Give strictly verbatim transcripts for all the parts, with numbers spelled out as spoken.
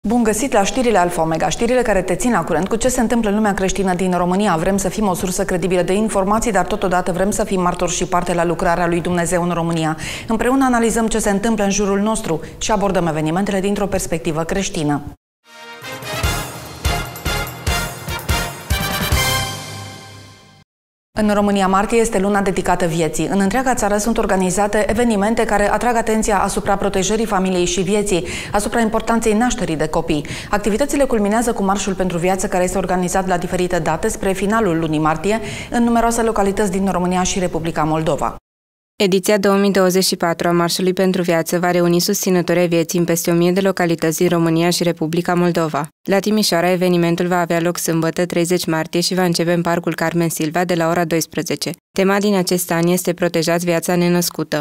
Bun găsit la știrile Alfa Omega, știrile care te țin la curent cu ce se întâmplă în lumea creștină din România. Vrem să fim o sursă credibilă de informații, dar totodată vrem să fim martori și parte la lucrarea lui Dumnezeu în România. Împreună analizăm ce se întâmplă în jurul nostru și abordăm evenimentele dintr-o perspectivă creștină. În România, martie este luna dedicată vieții. În întreaga țară sunt organizate evenimente care atrag atenția asupra protejării familiei și vieții, asupra importanței nașterii de copii. Activitățile culminează cu Marșul pentru Viață, care este organizat la diferite date spre finalul lunii martie în numeroase localități din România și Republica Moldova. Ediția două mii douăzeci și patru a Marșului pentru Viață va reuni susținători ai vieții în peste o mie de localități din România și Republica Moldova. La Timișoara, evenimentul va avea loc sâmbătă, treizeci martie, și va începe în Parcul Carmen Silva de la ora douăsprezece. Tema din acest an este Protejați viața nenăscută.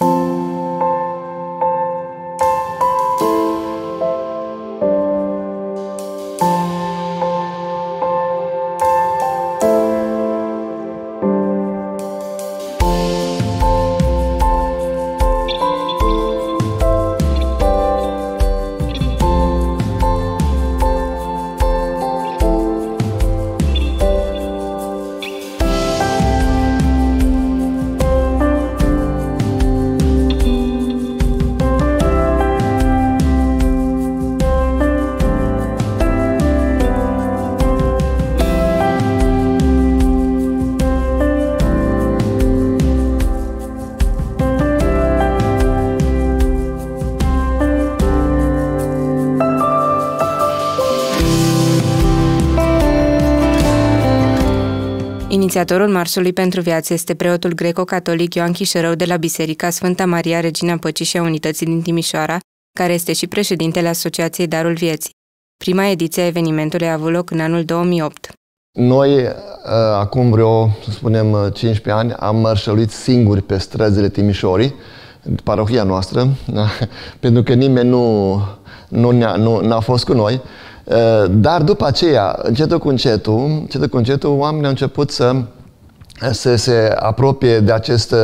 Inițiatorul Marșului pentru Viață este preotul greco-catolic Ioan Chișărău de la Biserica Sfânta Maria Regina Păcii și a Unității din Timișoara, care este și președintele Asociației Darul Vieții. Prima ediție a evenimentului a avut loc în anul două mii opt. Noi, acum vreo, să spunem, cincisprezece ani, am mărșăluit singuri pe străzile Timișorii, parohia noastră, pentru că nimeni nu, nu, ne-a, nu n-a fost cu noi. Dar după aceea, încetul cu încetul, încetul cu încetul, oamenii au început să, să se apropie de acest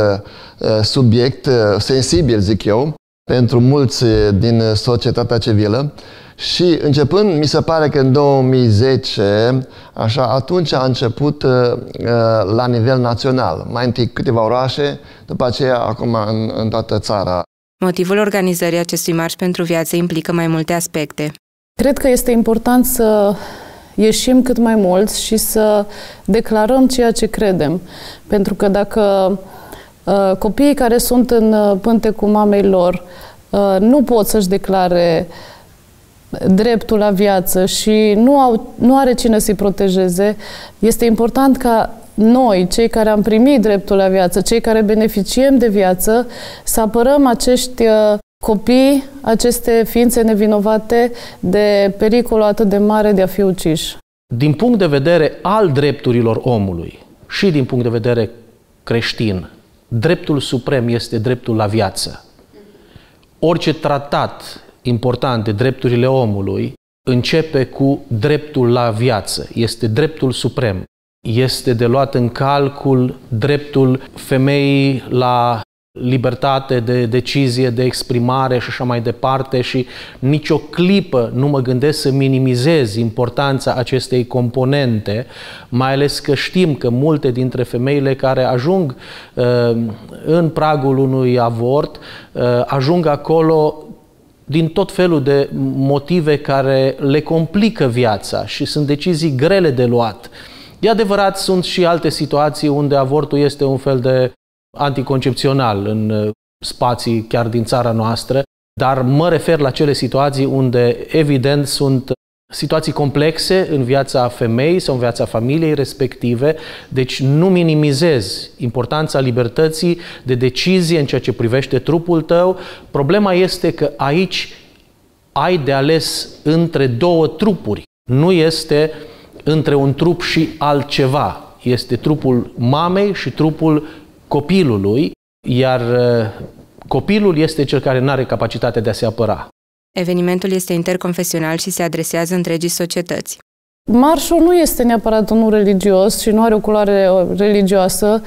subiect sensibil, zic eu, pentru mulți din societatea civilă. Și începând, mi se pare că în două mii zece, așa, atunci a început la nivel național. Mai întâi câteva orașe, după aceea acum în, în toată țara. Motivul organizării acestui Marș pentru Viață implică mai multe aspecte. Cred că este important să ieșim cât mai mulți și să declarăm ceea ce credem. Pentru că dacă uh, copiii care sunt în pântecul mamei lor uh, nu pot să-și declare dreptul la viață și nu, au, nu are cine să-i protejeze, este important ca noi, cei care am primit dreptul la viață, cei care beneficiem de viață, să apărăm acești uh, copii, aceste ființe nevinovate de pericolul atât de mare de a fi uciși. Din punct de vedere al drepturilor omului și din punct de vedere creștin, dreptul suprem este dreptul la viață. Orice tratat important de drepturile omului începe cu dreptul la viață. Este dreptul suprem. Este de luat în calcul dreptul femeii la libertate de decizie, de exprimare și așa mai departe, și nicio clipă nu mă gândesc să minimizez importanța acestei componente, mai ales că știm că multe dintre femeile care ajung uh, în pragul unui avort, uh, ajung acolo din tot felul de motive care le complică viața și sunt decizii grele de luat. E adevărat, sunt și alte situații unde avortul este un fel de anticoncepțional în spații chiar din țara noastră, dar mă refer la cele situații unde, evident, sunt situații complexe în viața femeii sau în viața familiei respective, deci nu minimizez importanța libertății de decizie în ceea ce privește trupul tău. Problema este că aici ai de ales între două trupuri, nu este între un trup și altceva. Este trupul mamei și trupul copilului, iar copilul este cel care nu are capacitatea de a se apăra. Evenimentul este interconfesional și se adresează întregii societăți. Marșul nu este neapărat unul religios și nu are o culoare religioasă.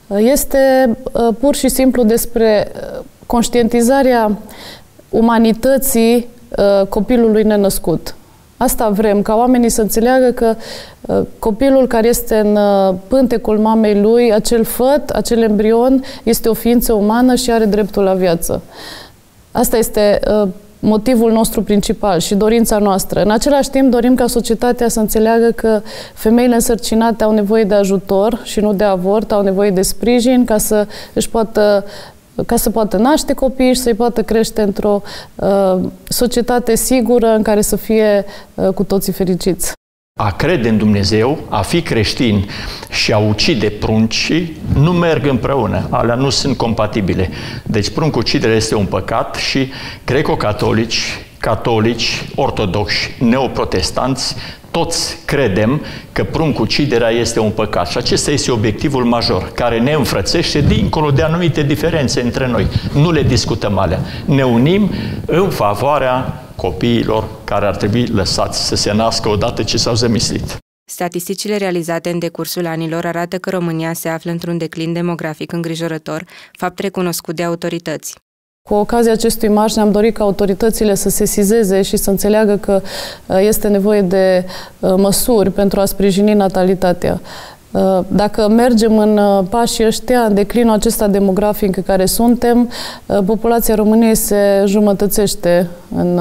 Este pur și simplu despre conștientizarea umanității copilului nenăscut. Asta vrem, ca oamenii să înțeleagă că uh, copilul care este în uh, pântecul mamei lui, acel făt, acel embrion, este o ființă umană și are dreptul la viață. Asta este uh, motivul nostru principal și dorința noastră. În același timp, dorim ca societatea să înțeleagă că femeile însărcinate au nevoie de ajutor și nu de avort, au nevoie de sprijin ca să își poată ca să poată naște copii și să-i poată crește într-o uh, societate sigură în care să fie uh, cu toții fericiți. A crede în Dumnezeu, a fi creștin și a ucide pruncii nu merg împreună, alea nu sunt compatibile. Deci pruncuciderea este un păcat și greco-catolici, catolici, ortodoxi, neoprotestanți, toți credem că pruncuciderea este un păcat și acesta este obiectivul major, care ne înfrățește dincolo de anumite diferențe între noi. Nu le discutăm alea. Ne unim în favoarea copiilor care ar trebui lăsați să se nască odată ce s-au zămislit. Statisticile realizate în decursul anilor arată că România se află într-un declin demografic îngrijorător, fapt recunoscut de autorități. Cu ocazia acestui marș ne-am dorit ca autoritățile să se sesizeze și să înțeleagă că este nevoie de măsuri pentru a sprijini natalitatea. Dacă mergem în pașii ăștia, în declinul acesta demografic în care suntem, populația României se jumătățește în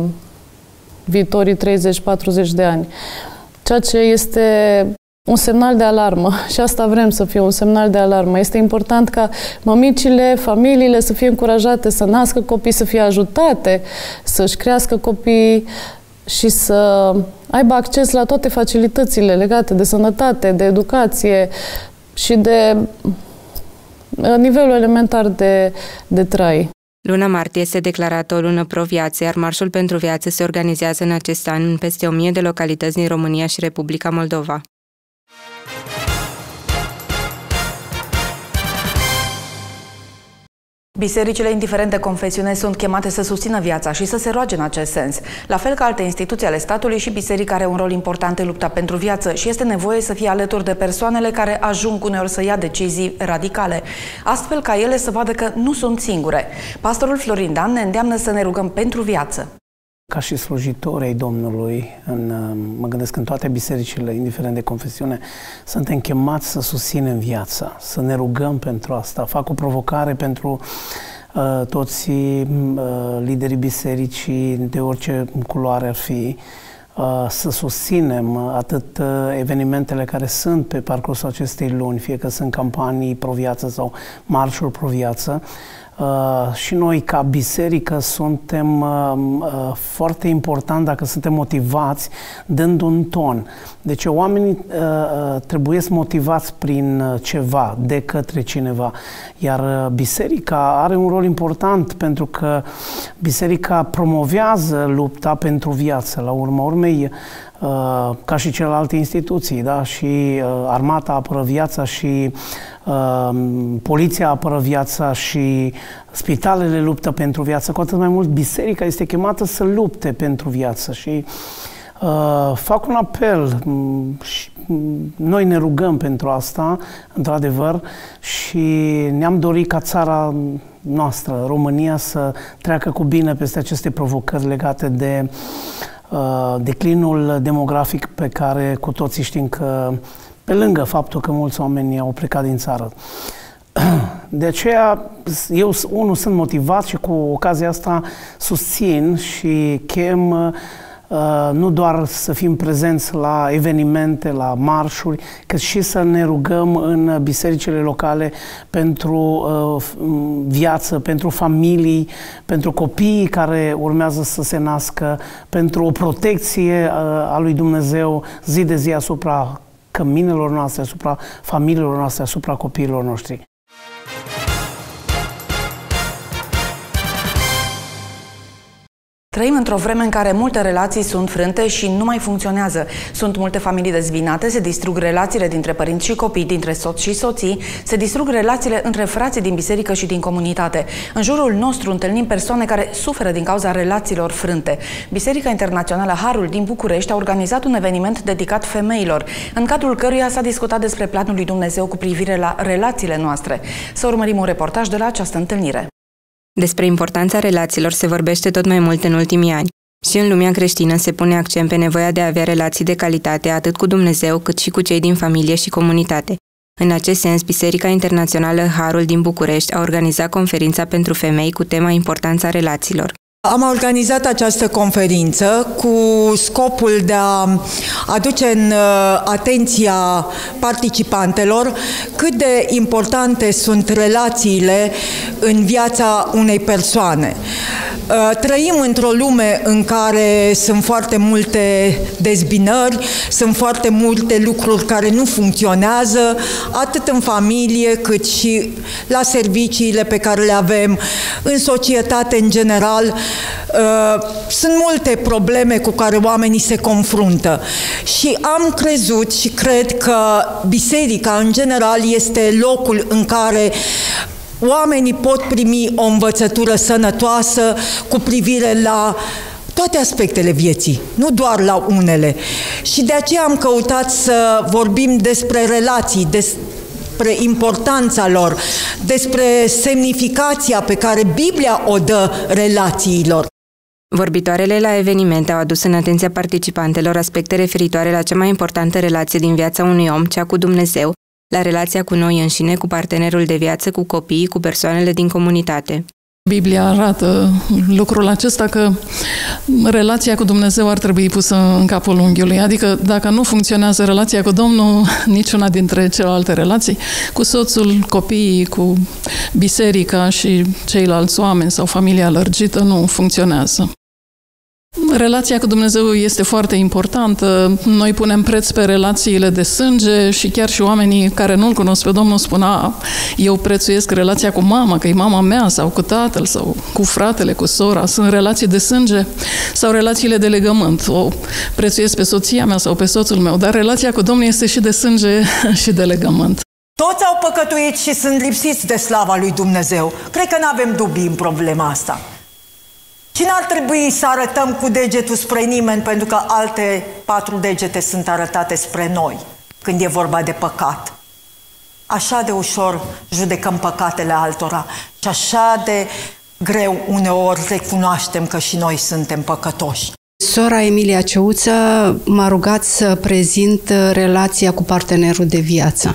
viitorii treizeci patruzeci de ani. Ceea ce este un semnal de alarmă și asta vrem să fie un semnal de alarmă. Este important ca mămicile, familiile să fie încurajate să nască copii, să fie ajutate să-și crească copii și să aibă acces la toate facilitățile legate de sănătate, de educație și de nivelul elementar de, de trai. Luna martie este declarată o lună pro-viață, iar Marșul pentru Viață se organizează în acest an în peste o mie de localități din România și Republica Moldova. Bisericile, indiferent de confesiune, sunt chemate să susțină viața și să se roage în acest sens. La fel ca alte instituții ale statului, și biserica are un rol important în lupta pentru viață și este nevoie să fie alături de persoanele care ajung uneori să ia decizii radicale, astfel ca ele să vadă că nu sunt singure. Pastorul Florin Dan ne îndeamnă să ne rugăm pentru viață. Ca și slujitori ai Domnului, în, mă gândesc în toate bisericile, indiferent de confesiune, suntem chemați să susținem viața, să ne rugăm pentru asta. Fac o provocare pentru uh, toți uh, liderii bisericii, de orice culoare ar fi, uh, să susținem atât uh, evenimentele care sunt pe parcursul acestei luni, fie că sunt campanii pro-viață sau marșuri pro-viață. Uh, și noi, ca biserică, suntem uh, uh, foarte important dacă suntem motivați, dând un ton. Deci oamenii uh, trebuie să motivați prin ceva, de către cineva. Iar uh, biserica are un rol important pentru că biserica promovează lupta pentru viață. La urma urmei, Uh, ca și celelalte instituții, da? Și uh, armata apără viața și uh, poliția apără viața și spitalele luptă pentru viață, cu atât mai mult biserica este chemată să lupte pentru viață și uh, fac un apel și noi ne rugăm pentru asta, într-adevăr, și ne-am dorit ca țara noastră, România, să treacă cu bine peste aceste provocări legate de declinul demografic pe care cu toții știm că, pe lângă faptul că mulți oameni au plecat din țară. De aceea, eu, unul, sunt motivat și cu ocazia asta susțin și chem nu doar să fim prezenți la evenimente, la marșuri, cât și să ne rugăm în bisericile locale pentru uh, viață, pentru familii, pentru copiii care urmează să se nască, pentru o protecție uh, a lui Dumnezeu zi de zi asupra căminelor noastre, asupra familiilor noastre, asupra copiilor noștri. Trăim într-o vreme în care multe relații sunt frânte și nu mai funcționează. Sunt multe familii dezbinate, se distrug relațiile dintre părinți și copii, dintre soți și soții, se distrug relațiile între frații din biserică și din comunitate. În jurul nostru întâlnim persoane care suferă din cauza relațiilor frânte. Biserica Internațională Harul din București a organizat un eveniment dedicat femeilor, în cadrul căruia s-a discutat despre planul lui Dumnezeu cu privire la relațiile noastre. Să urmărim un reportaj de la această întâlnire. Despre importanța relațiilor se vorbește tot mai mult în ultimii ani. Și în lumea creștină se pune accent pe nevoia de a avea relații de calitate atât cu Dumnezeu cât și cu cei din familie și comunitate. În acest sens, Biserica Internațională Harul din București a organizat conferința pentru femei cu tema Importanța relațiilor. Am organizat această conferință cu scopul de a aduce în atenția participantelor cât de importante sunt relațiile în viața unei persoane. Trăim într-o lume în care sunt foarte multe dezbinări, sunt foarte multe lucruri care nu funcționează, atât în familie cât și la serviciile pe care le avem, în societate în general. Sunt multe probleme cu care oamenii se confruntă și am crezut și cred că biserica în general este locul în care oamenii pot primi o învățătură sănătoasă cu privire la toate aspectele vieții, nu doar la unele. Și de aceea am căutat să vorbim despre relații, despre importanța lor, despre semnificația pe care Biblia o dă relațiilor. Vorbitoarele la eveniment au adus în atenția participantelor aspecte referitoare la cea mai importantă relație din viața unui om, cea cu Dumnezeu, la relația cu noi înșine, cu partenerul de viață, cu copiii, cu persoanele din comunitate. Biblia arată lucrul acesta, că relația cu Dumnezeu ar trebui pusă în capul unghiului. Adică dacă nu funcționează relația cu Domnul, niciuna dintre celelalte relații, cu soțul, copiii, cu biserica și ceilalți oameni sau familia lărgită, nu funcționează. Relația cu Dumnezeu este foarte importantă. Noi punem preț pe relațiile de sânge și chiar și oamenii care nu-L cunosc pe Domnul spun: a, eu prețuiesc relația cu mama, că e mama mea, sau cu tatăl, sau cu fratele, cu sora. Sunt relații de sânge sau relațiile de legământ. O prețuiesc pe soția mea sau pe soțul meu, dar relația cu Domnul este și de sânge și de legământ. Toți au păcătuit și sunt lipsiți de slava lui Dumnezeu. Cred că nu avem dubii în problema asta. Și n-ar trebui să arătăm cu degetul spre nimeni, pentru că alte patru degete sunt arătate spre noi când e vorba de păcat. Așa de ușor judecăm păcatele altora și așa de greu uneori recunoaștem că și noi suntem păcătoși. Sora Emilia Ceuță m-a rugat să prezint relația cu partenerul de viață.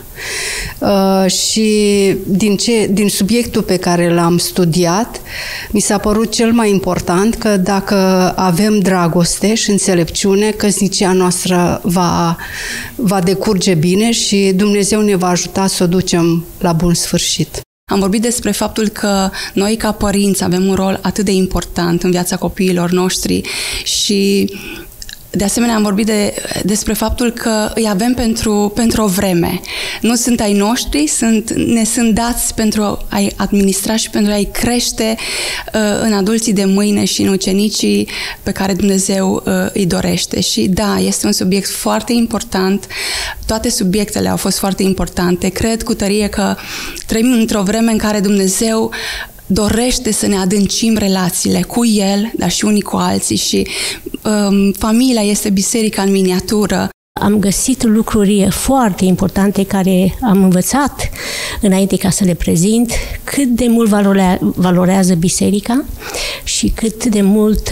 Uh, și din, ce, din subiectul pe care l-am studiat, mi s-a părut cel mai important că dacă avem dragoste și înțelepciune, căsnicia noastră va, va decurge bine și Dumnezeu ne va ajuta să o ducem la bun sfârșit. Am vorbit despre faptul că noi, ca părinți, avem un rol atât de important în viața copiilor noștri și, de asemenea, am vorbit de, despre faptul că îi avem pentru, pentru o vreme. Nu sunt ai noștri, sunt, ne sunt dați pentru a-i administra și pentru a-i crește uh, în adulții de mâine și în ucenicii pe care Dumnezeu uh, îi dorește. Și da, este un subiect foarte important. Toate subiectele au fost foarte importante. Cred cu tărie că trăim într-o vreme în care Dumnezeu dorește să ne adâncim relațiile cu El, dar și unii cu alții și um, familia este biserica în miniatură. Am găsit lucruri foarte importante care am învățat înainte ca să le prezint, cât de mult valorează biserica și cât de mult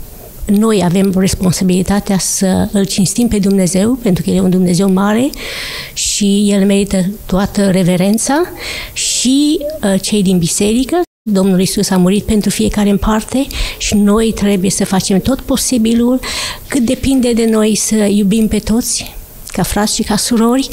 noi avem responsabilitatea să îl cinstim pe Dumnezeu, pentru că El e un Dumnezeu mare și El merită toată reverența, și cei din biserică. Domnul Iisus a murit pentru fiecare în parte și noi trebuie să facem tot posibilul, cât depinde de noi, să iubim pe toți, ca frați și ca surori,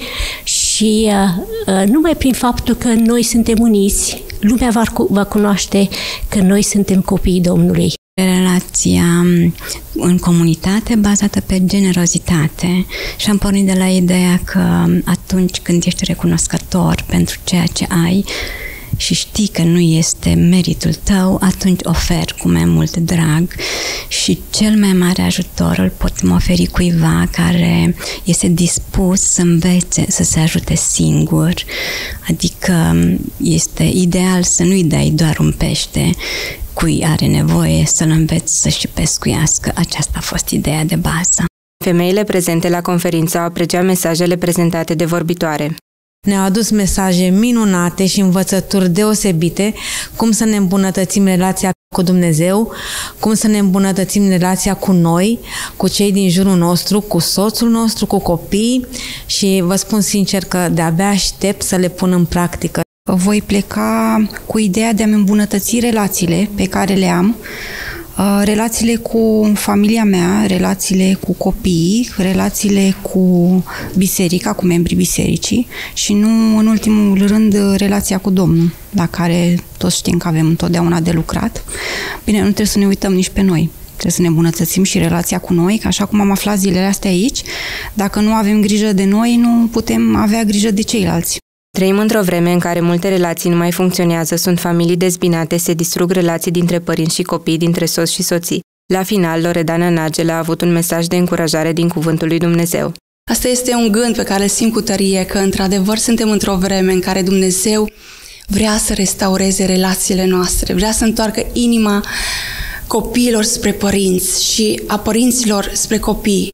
și uh, numai prin faptul că noi suntem uniți, lumea va, va cunoaște că noi suntem copiii Domnului. Relația în comunitate bazată pe generozitate și am pornit de la ideea că atunci când ești recunoscător pentru ceea ce ai și știi că nu este meritul tău, atunci oferi cu mai mult drag și cel mai mare ajutor îl putem oferi cuiva care este dispus să învețe să se ajute singur. Adică este ideal să nu-i dai doar un pește cui are nevoie, să-l înveți să și pescuiască. Aceasta a fost ideea de bază. Femeile prezente la conferință au apreciat mesajele prezentate de vorbitoare. Ne-a adus mesaje minunate și învățături deosebite, cum să ne îmbunătățim relația cu Dumnezeu, cum să ne îmbunătățim relația cu noi, cu cei din jurul nostru, cu soțul nostru, cu copii și vă spun sincer că de-abia aștept să le pun în practică. Voi pleca cu ideea de a-mi îmbunătăți relațiile pe care le am, relațiile cu familia mea, relațiile cu copiii, relațiile cu biserica, cu membrii bisericii și nu în ultimul rând relația cu Domnul, la care toți știm că avem întotdeauna de lucrat. Bine, nu trebuie să ne uităm nici pe noi. Trebuie să ne îmbunătățim și relația cu noi, că așa cum am aflat zilele astea aici, dacă nu avem grijă de noi, nu putem avea grijă de ceilalți. Trăim într-o vreme în care multe relații nu mai funcționează, sunt familii dezbinate, se distrug relații dintre părinți și copii, dintre soți și soții. La final, Loredana Nagel a avut un mesaj de încurajare din Cuvântul lui Dumnezeu. Asta este un gând pe care îl simt cu tărie, că într-adevăr suntem într-o vreme în care Dumnezeu vrea să restaureze relațiile noastre, vrea să întoarcă inima copiilor spre părinți și a părinților spre copii.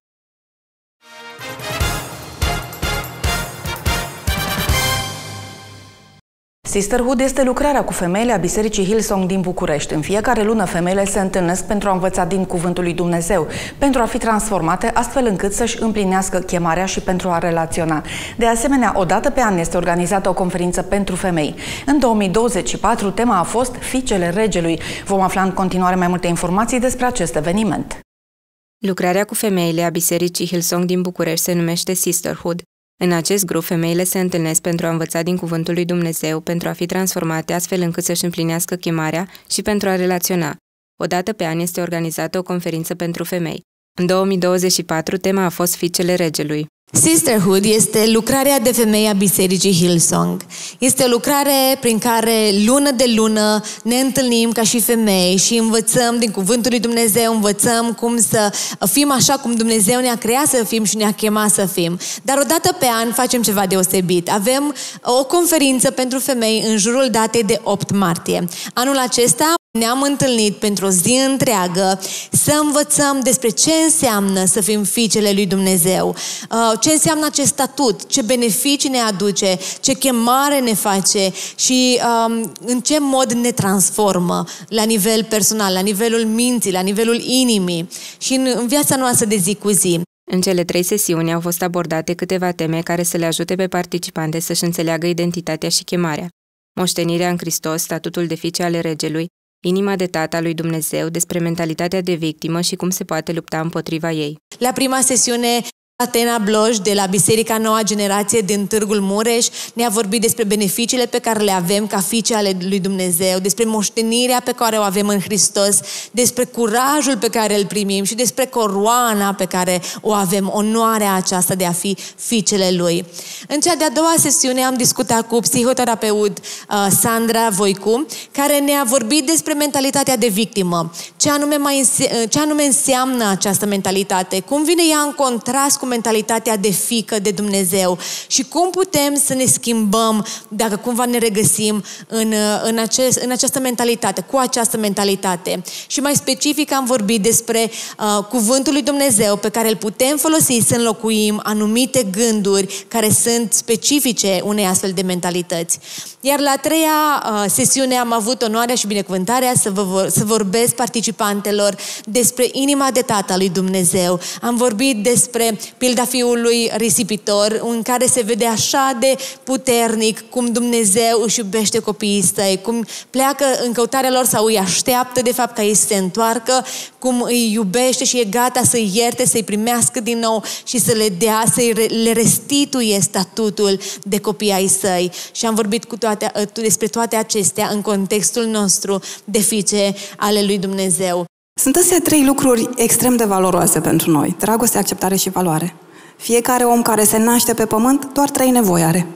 Sisterhood este lucrarea cu femeile a Bisericii Hillsong din București. În fiecare lună femeile se întâlnesc pentru a învăța din Cuvântul lui Dumnezeu, pentru a fi transformate astfel încât să-și împlinească chemarea și pentru a relaționa. De asemenea, o dată pe an este organizată o conferință pentru femei. În două mii douăzeci și patru, tema a fost Fiicele Regelui. Vom afla în continuare mai multe informații despre acest eveniment. Lucrarea cu femeile a Bisericii Hillsong din București se numește Sisterhood. În acest grup, femeile se întâlnesc pentru a învăța din Cuvântul lui Dumnezeu, pentru a fi transformate astfel încât să-și împlinească chemarea și pentru a relaționa. O dată pe an este organizată o conferință pentru femei. În două mii douăzeci și patru, tema a fost Fiicele Regelui. Sisterhood este lucrarea de femei a Bisericii Hillsong. Este o lucrare prin care lună de lună ne întâlnim ca și femei și învățăm din Cuvântul lui Dumnezeu, învățăm cum să fim așa cum Dumnezeu ne-a creat să fim și ne-a chemat să fim. Dar o dată pe an facem ceva deosebit. Avem o conferință pentru femei în jurul datei de opt martie. Anul acesta ne-am întâlnit pentru o zi întreagă să învățăm despre ce înseamnă să fim fiicele lui Dumnezeu, ce înseamnă acest statut, ce beneficii ne aduce, ce chemare ne face și în ce mod ne transformă la nivel personal, la nivelul minții, la nivelul inimii și în viața noastră de zi cu zi. În cele trei sesiuni au fost abordate câteva teme care să le ajute pe participante să-și înțeleagă identitatea și chemarea. Moștenirea în Hristos, statutul de fiice ale Regelui, inima de tată a lui Dumnezeu, despre mentalitatea de victimă și cum se poate lupta împotriva ei. La prima sesiune, Atena Bloj, de la Biserica Noua Generație din Târgul Mureș, ne-a vorbit despre beneficiile pe care le avem ca fiice ale lui Dumnezeu, despre moștenirea pe care o avem în Hristos, despre curajul pe care îl primim și despre coroana pe care o avem, onoarea aceasta de a fi fiicele Lui. În cea de-a doua sesiune am discutat cu psihoterapeut uh, Sandra Voicu, care ne-a vorbit despre mentalitatea de victimă. Ce anume, mai înse- ce anume înseamnă această mentalitate, cum vine ea în contrast cu mentalitatea de fiică de Dumnezeu și cum putem să ne schimbăm dacă cumva ne regăsim în, în, acest, în această mentalitate, cu această mentalitate. Și mai specific am vorbit despre uh, Cuvântul lui Dumnezeu pe care îl putem folosi să înlocuim anumite gânduri care sunt specifice unei astfel de mentalități. Iar la a treia uh, sesiune am avut onoarea și binecuvântarea să, vă, să vorbesc participantelor despre inima de tată a lui Dumnezeu. Am vorbit despre pilda fiului risipitor, în care se vede așa de puternic cum Dumnezeu își iubește copiii săi, cum pleacă în căutarea lor sau îi așteaptă de fapt ca ei să se întoarcă, cum îi iubește și e gata să-i ierte, să-i primească din nou și să le dea, să le restituie statutul de copii ai săi. Și am vorbit cu toate, despre toate acestea în contextul nostru de fiice ale lui Dumnezeu. Sunt astea trei lucruri extrem de valoroase pentru noi. Dragoste, acceptare și valoare. Fiecare om care se naște pe pământ doar trei nevoi are.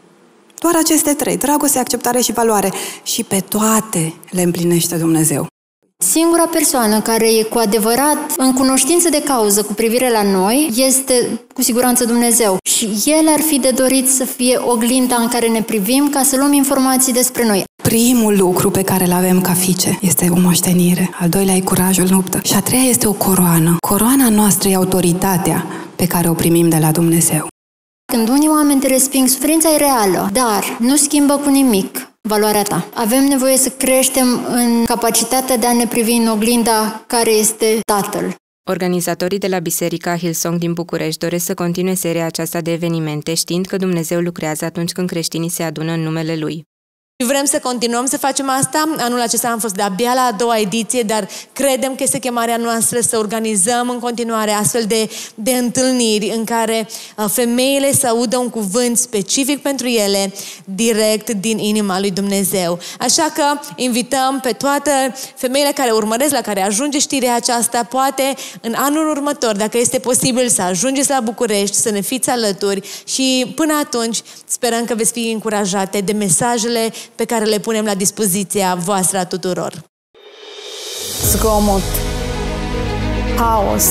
Doar aceste trei. Dragoste, acceptare și valoare. Și pe toate le împlinește Dumnezeu. Singura persoană care e cu adevărat în cunoștință de cauză cu privire la noi este cu siguranță Dumnezeu. Și El ar fi de dorit să fie oglinda în care ne privim ca să luăm informații despre noi. Primul lucru pe care îl avem ca fiice este o moștenire. Al doilea e curajul în luptă. Și a treia este o coroană. Coroana noastră e autoritatea pe care o primim de la Dumnezeu. Când unii oameni te resping, suferința e reală, dar nu schimbă cu nimic valoarea ta. Avem nevoie să creștem în capacitatea de a ne privi în oglinda care este Tatăl. Organizatorii de la Biserica Hillsong din București doresc să continue seria aceasta de evenimente, știind că Dumnezeu lucrează atunci când creștinii se adună în numele Lui. Vrem să continuăm să facem asta. Anul acesta am fost de-abia la a doua ediție, dar credem că este chemarea noastră să organizăm în continuare astfel de, de întâlniri în care femeile să audă un cuvânt specific pentru ele, direct din inima lui Dumnezeu. Așa că invităm pe toate femeile care urmăresc, la care ajunge știrea aceasta, poate în anul următor, dacă este posibil, să ajungeți la București, să ne fiți alături și până atunci sperăm că veți fi încurajate de mesajele pe care le punem la dispoziția voastră a tuturor. Zgomot, haos,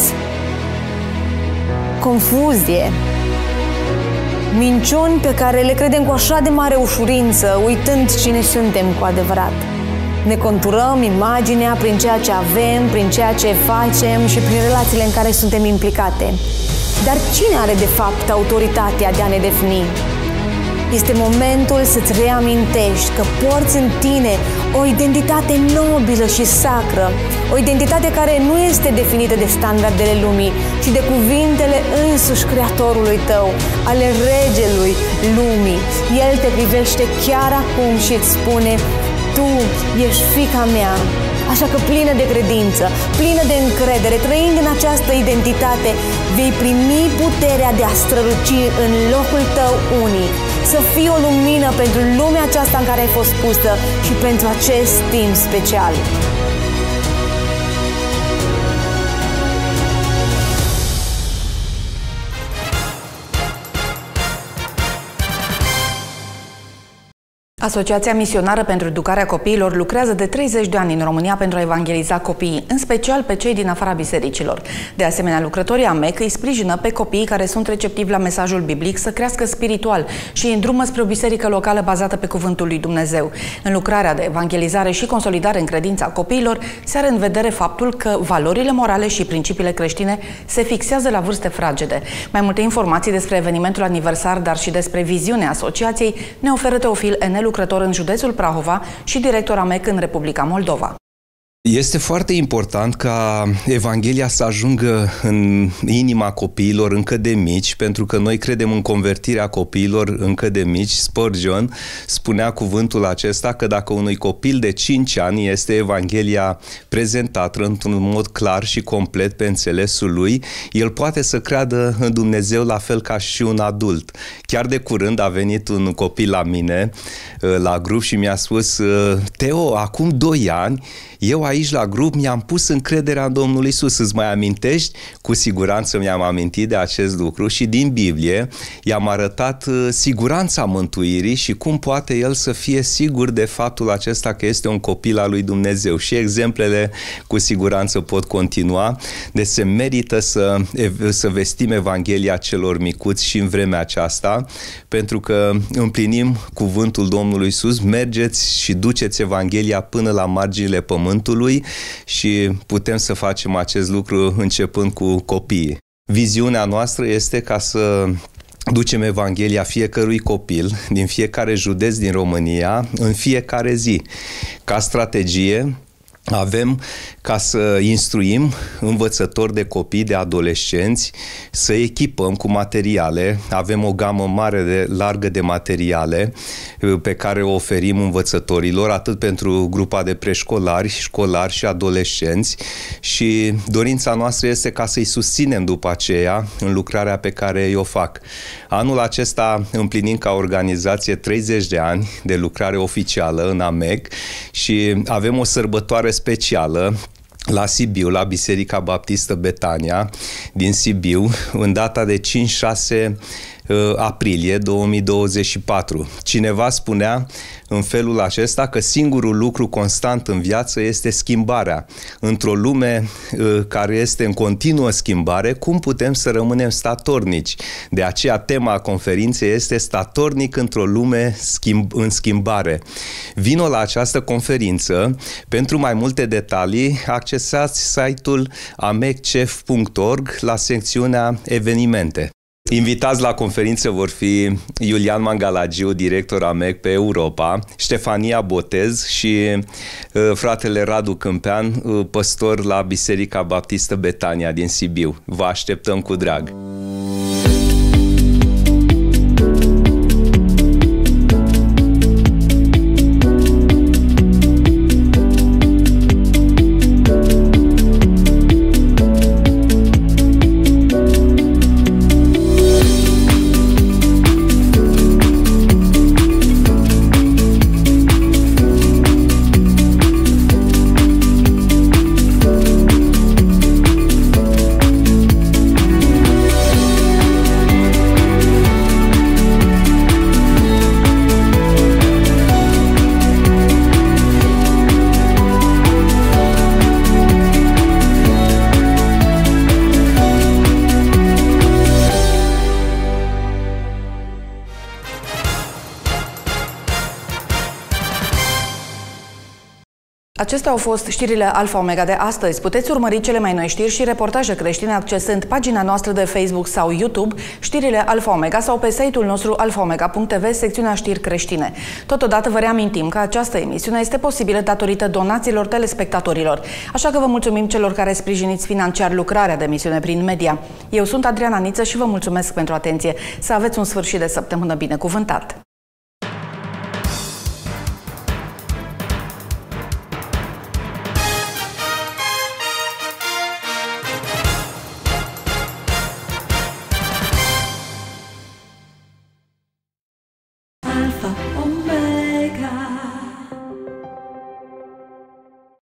confuzie, minciuni pe care le credem cu așa de mare ușurință, uitând cine suntem cu adevărat. Ne conturăm imaginea prin ceea ce avem, prin ceea ce facem și prin relațiile în care suntem implicate. Dar cine are de fapt autoritatea de a ne defini? Este momentul să-ți reamintești că porți în tine o identitate nobilă și sacră, o identitate care nu este definită de standardele lumii, ci de cuvintele însuși Creatorului tău, ale Regelui lumii. El te privește chiar acum și îți spune: tu ești fiica mea. Așa că plină de credință, plină de încredere, trăind în această identitate, vei primi puterea de a străluci în locul tău unic, să fii o lumină pentru lumea aceasta în care ai fost pusă și pentru acest timp special. Asociația Misionară pentru Educarea Copiilor lucrează de treizeci de ani în România pentru a evangeliza copiii, în special pe cei din afara bisericilor. De asemenea, lucrătorii A M E C îi sprijină pe copiii care sunt receptivi la mesajul biblic să crească spiritual și îi îndrumă spre o biserică locală bazată pe Cuvântul lui Dumnezeu. În lucrarea de evangelizare și consolidare în credința copiilor se are în vedere faptul că valorile morale și principiile creștine se fixează la vârste fragede. Mai multe informații despre evenimentul aniversar, dar și despre viziunea asociației ne oferă Teofil Enelu, lucrător în județul Prahova și director A M E C în Republica Moldova. Este foarte important ca Evanghelia să ajungă în inima copiilor încă de mici, pentru că noi credem în convertirea copiilor încă de mici. Spurgeon spunea cuvântul acesta, că dacă unui copil de cinci ani este Evanghelia prezentată într-un mod clar și complet pe înțelesul lui, el poate să creadă în Dumnezeu la fel ca și un adult. Chiar de curând a venit un copil la mine, la grup, și mi-a spus: Teo, acum doi ani, eu aici la grup mi-am pus încrederea în Domnul Iisus. Îți mai amintești? Cu siguranță mi-am amintit de acest lucru și din Biblie i-am arătat siguranța mântuirii și cum poate el să fie sigur de faptul acesta că este un copil al lui Dumnezeu. Și exemplele cu siguranță pot continua. Deci se merită să, să vestim Evanghelia celor micuți și în vremea aceasta, pentru că împlinim cuvântul Domnului Iisus: mergeți și duceți Evanghelia până la marginile pământului, și putem să facem acest lucru începând cu copiii. Viziunea noastră este ca să ducem Evanghelia fiecărui copil din fiecare județ din România în fiecare zi. Ca strategie avem ca să instruim învățători de copii, de adolescenți, să echipăm cu materiale. Avem o gamă mare de largă de materiale pe care o oferim învățătorilor, atât pentru grupa de preșcolari, școlari și adolescenți, și dorința noastră este ca să-i susținem după aceea în lucrarea pe care o fac. Anul acesta împlinim ca organizație treizeci de ani de lucrare oficială în A M E C și avem o sărbătoare specială la Sibiu, la Biserica Baptistă Betania din Sibiu, în data de cinci șase aprilie două mii douăzeci și patru. Cineva spunea în felul acesta că singurul lucru constant în viață este schimbarea. Într-o lume care este în continuă schimbare, cum putem să rămânem statornici? De aceea tema conferinței este Statornic într-o lume schimb, în schimbare. Vino la această conferință. Pentru mai multe detalii, accesați site-ul amecef punct org la secțiunea evenimente. Invitați la conferință vor fi Iulian Mangalagiu, director A M E C pe Europa, Ștefania Botez și uh, fratele Radu Câmpean, uh, păstor la Biserica Baptistă Betania din Sibiu. Vă așteptăm cu drag! Acestea au fost știrile Alfa Omega de astăzi. Puteți urmări cele mai noi știri și reportaje creștine accesând pagina noastră de Facebook sau YouTube, știrile Alfa Omega, sau pe site-ul nostru alfa omega punct t v, secțiunea știri creștine. Totodată vă reamintim că această emisiune este posibilă datorită donațiilor telespectatorilor, așa că vă mulțumim celor care sprijiniți financiar lucrarea de emisiune prin media. Eu sunt Adriana Niță și vă mulțumesc pentru atenție. Să aveți un sfârșit de săptămână binecuvântat!